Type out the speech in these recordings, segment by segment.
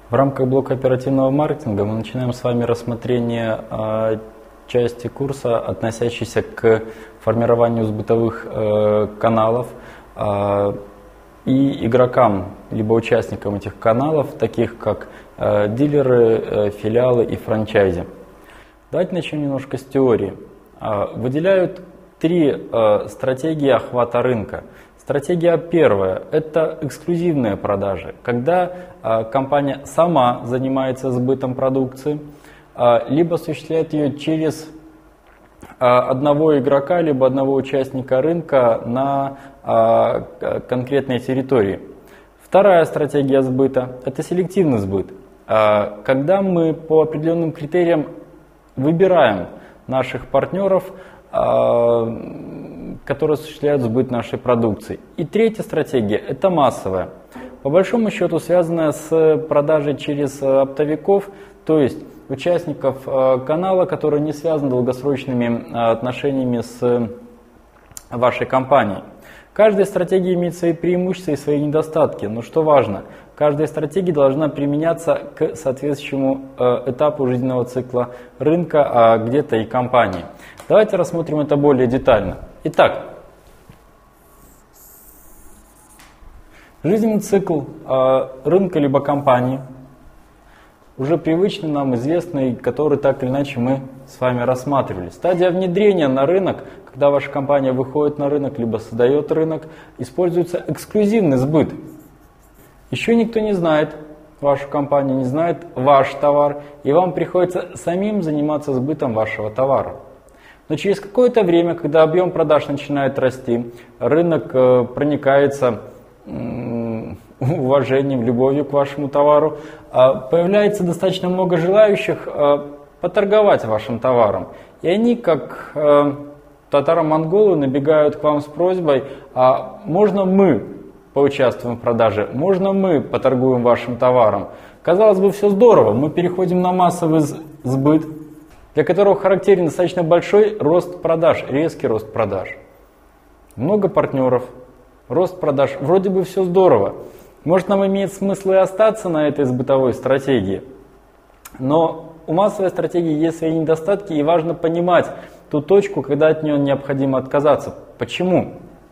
В рамках блока оперативного маркетинга мы начинаем с вами рассмотрение части курса, относящейся к формированию сбытовых каналов и игрокам, либо участникам этих каналов, таких как дилеры, филиалы и франчайзи. Давайте начнем немножко с теории. Выделяют три стратегии охвата рынка. Стратегия первая – это эксклюзивные продажи, когда компания сама занимается сбытом продукции, либо осуществляет ее через одного игрока, либо одного участника рынка на конкретной территории. Вторая стратегия сбыта – это селективный сбыт, когда мы по определенным критериям выбираем наших партнеров, которые осуществляют сбыт нашей продукции. И третья стратегия – это массовая. По большому счету связанная с продажей через оптовиков, то есть участников канала, которые не связаны долгосрочными отношениями с вашей компанией. Каждая стратегия имеет свои преимущества и свои недостатки, но что важно, каждая стратегия должна применяться к соответствующему этапу жизненного цикла рынка, а где-то и компании. Давайте рассмотрим это более детально. Итак, жизненный цикл рынка либо компании, уже привычный нам, известный, который так или иначе мы с вами рассматривали. Стадия внедрения на рынок, когда ваша компания выходит на рынок, либо создает рынок, используется эксклюзивный сбыт. Еще никто не знает вашу компанию, не знает ваш товар, и вам приходится самим заниматься сбытом вашего товара. Но через какое-то время, когда объем продаж начинает расти, рынок проникается уважением, любовью к вашему товару, появляется достаточно много желающих поторговать вашим товаром. И они, как татаро-монголы, набегают к вам с просьбой: а можно мы поучаствуем в продаже, можно мы поторгуем вашим товаром. Казалось бы, все здорово, мы переходим на массовый сбыт, для которого характерен достаточно большой рост продаж, резкий рост продаж. Много партнеров, рост продаж, вроде бы все здорово. Может, нам имеет смысл и остаться на этой сбытовой стратегии, но у массовой стратегии есть свои недостатки, и важно понимать ту точку, когда от нее необходимо отказаться. Почему?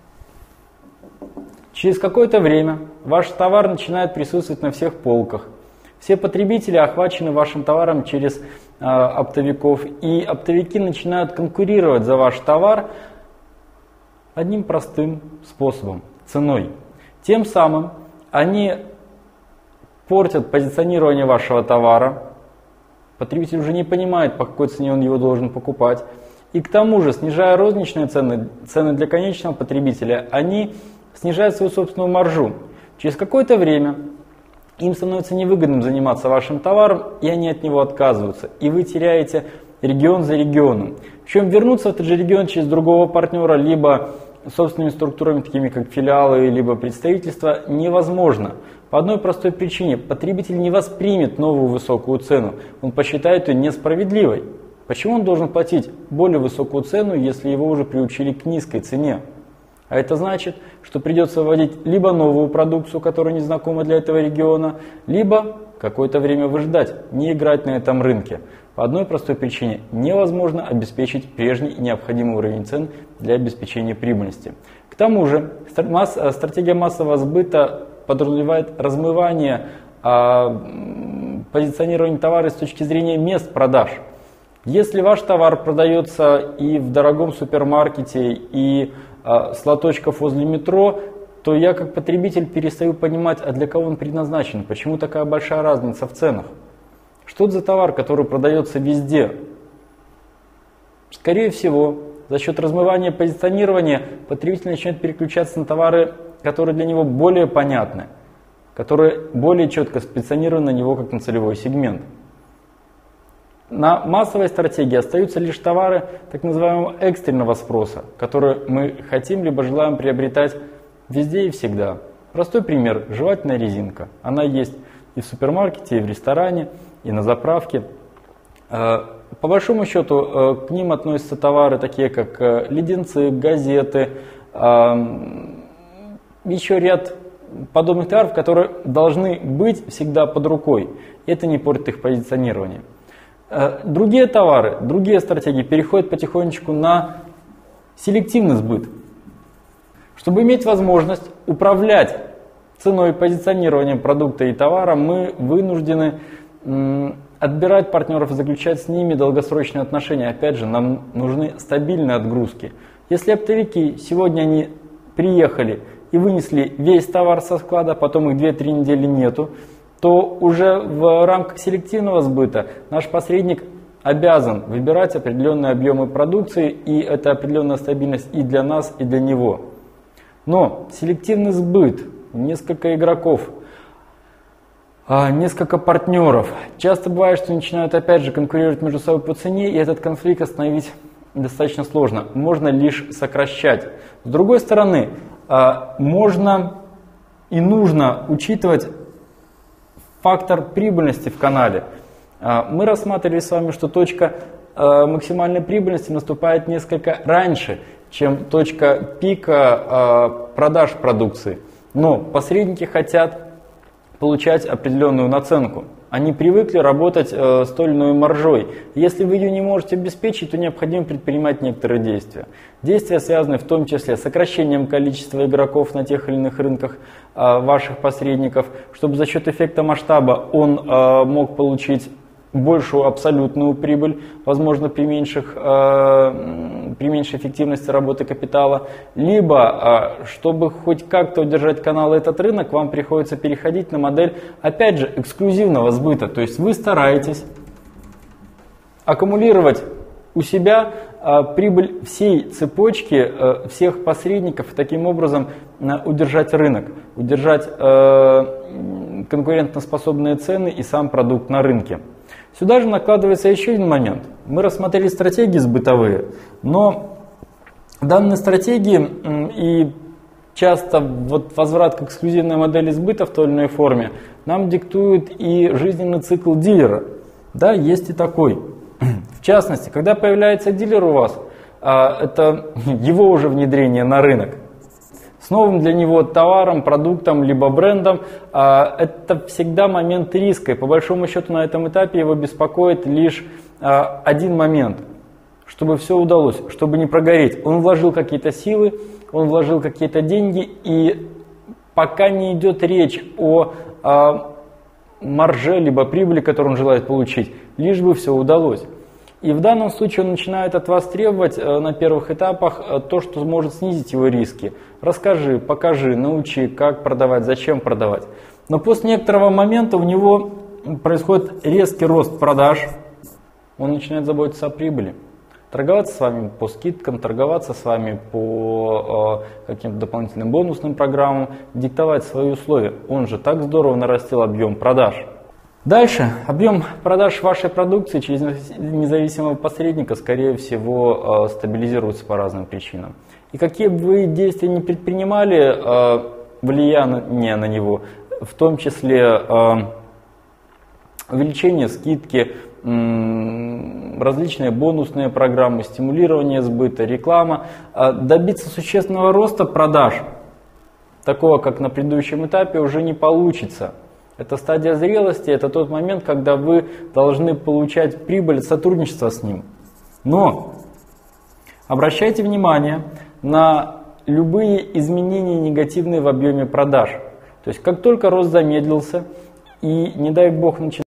Через какое-то время ваш товар начинает присутствовать на всех полках. Все потребители охвачены вашим товаром через оптовиков, и оптовики начинают конкурировать за ваш товар одним простым способом – ценой. Тем самым они портят позиционирование вашего товара, потребитель уже не понимает, по какой цене он его должен покупать, и к тому же, снижая розничные цены для конечного потребителя, они снижают свою собственную маржу. Через какое-то время им становится невыгодным заниматься вашим товаром, и они от него отказываются. И вы теряете регион за регионом. Причем вернуться в этот же регион через другого партнера, либо собственными структурами, такими как филиалы, либо представительства, невозможно. По одной простой причине. Потребитель не воспримет новую высокую цену. Он посчитает ее несправедливой. Почему он должен платить более высокую цену, если его уже приучили к низкой цене? А это значит, что придется вводить либо новую продукцию, которая не знакома для этого региона, либо какое-то время выждать, не играть на этом рынке. По одной простой причине: невозможно обеспечить прежний и необходимый уровень цен для обеспечения прибыльности. К тому же стратегия массового сбыта подразумевает размывание позиционирования товара с точки зрения мест продаж. Если ваш товар продается и в дорогом супермаркете, и с лоточков возле метро, то я как потребитель перестаю понимать, а для кого он предназначен, почему такая большая разница в ценах. Что это за товар, который продается везде? Скорее всего, за счет размывания позиционирования потребитель начнет переключаться на товары, которые для него более понятны, которые более четко спозиционированы на него как на целевой сегмент. На массовой стратегии остаются лишь товары так называемого экстренного спроса, которые мы хотим либо желаем приобретать везде и всегда. Простой пример – жевательная резинка. Она есть и в супермаркете, и в ресторане, и на заправке. По большому счету к ним относятся товары такие, как леденцы, газеты, еще ряд подобных товаров, которые должны быть всегда под рукой. Это не портит их позиционирование. Другие товары, другие стратегии переходят потихонечку на селективный сбыт. Чтобы иметь возможность управлять ценой и позиционированием продукта и товара, мы вынуждены отбирать партнеров и заключать с ними долгосрочные отношения. Опять же, нам нужны стабильные отгрузки. Если оптовики сегодня они приехали и вынесли весь товар со склада, потом их 2-3 недели нету, то уже в рамках селективного сбыта наш посредник обязан выбирать определенные объемы продукции, и это определенная стабильность и для нас, и для него. Но селективный сбыт, несколько игроков, несколько партнеров, часто бывает, что начинают опять же конкурировать между собой по цене, и этот конфликт остановить достаточно сложно. Можно лишь сокращать. С другой стороны, можно и нужно учитывать фактор прибыльности в канале. Мы рассматривали с вами, что точка максимальной прибыльности наступает несколько раньше, чем точка пика продаж продукции. Но посредники хотят получать определенную наценку. Они привыкли работать с той или иной маржой. Если вы ее не можете обеспечить, то необходимо предпринимать некоторые действия. Действия связаны в том числе с сокращением количества игроков на тех или иных рынках ваших посредников, чтобы за счет эффекта масштаба он мог получить большую абсолютную прибыль, возможно, при меньшей эффективности работы капитала, либо, чтобы хоть как-то удержать канал и этот рынок, вам приходится переходить на модель, опять же, эксклюзивного сбыта. То есть вы стараетесь аккумулировать у себя прибыль всей цепочки, всех посредников, и таким образом удержать рынок, удержать конкурентоспособные цены и сам продукт на рынке. Сюда же накладывается еще один момент. Мы рассмотрели стратегии сбытовые, но данные стратегии и часто возврат к эксклюзивной модели сбыта в той или иной форме нам диктует и жизненный цикл дилера. Да, есть и такой. В частности, когда появляется дилер у вас, это его уже внедрение на рынок. С новым для него товаром, продуктом, либо брендом, это всегда момент риска. И по большому счету на этом этапе его беспокоит лишь один момент, чтобы все удалось, чтобы не прогореть. Он вложил какие-то силы, он вложил какие-то деньги, и пока не идет речь о марже, либо прибыли, которую он желает получить, лишь бы все удалось. И в данном случае он начинает от вас требовать на первых этапах то, что может снизить его риски. Расскажи, покажи, научи, как продавать, зачем продавать. Но после некоторого момента у него происходит резкий рост продаж, он начинает заботиться о прибыли. Торговаться с вами по скидкам, торговаться с вами по каким-то дополнительным бонусным программам, диктовать свои условия. Он же так здорово нарастил объем продаж. Дальше, объем продаж вашей продукции через независимого посредника, скорее всего, стабилизируется по разным причинам. И какие бы вы действия не предпринимали, влияние на него, в том числе увеличение скидки, различные бонусные программы, стимулирование сбыта, реклама, добиться существенного роста продаж, такого как на предыдущем этапе, уже не получится. Это стадия зрелости, это тот момент, когда вы должны получать прибыль от сотрудничества с ним. Но обращайте внимание на любые изменения негативные в объеме продаж. То есть как только рост замедлился и, не дай бог, начинает